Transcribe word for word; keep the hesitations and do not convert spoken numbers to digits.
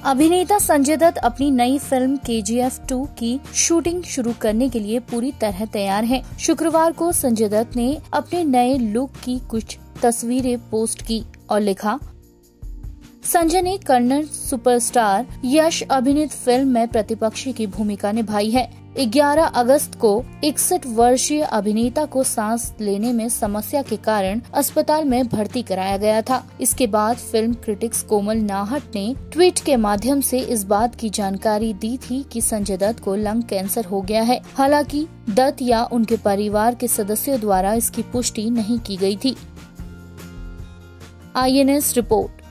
अभिनेता संजय दत्त अपनी नई फिल्म के जी एफ टू की शूटिंग शुरू करने के लिए पूरी तरह तैयार हैं। शुक्रवार को संजय दत्त ने अपने नए लुक की कुछ तस्वीरें पोस्ट की और लिखा, संजय ने कन्नड़ सुपरस्टार यश अभिनीत फिल्म में प्रतिपक्षी की भूमिका निभाई है। ग्यारह अगस्त को इकसठ वर्षीय अभिनेता को सांस लेने में समस्या के कारण अस्पताल में भर्ती कराया गया था। इसके बाद फिल्म क्रिटिक्स कोमल नाहट ने ट्वीट के माध्यम से इस बात की जानकारी दी थी कि संजय दत्त को लंग कैंसर हो गया है। हालांकि दत्त या उनके परिवार के सदस्यों द्वारा इसकी पुष्टि नहीं की गई थी। I N S report.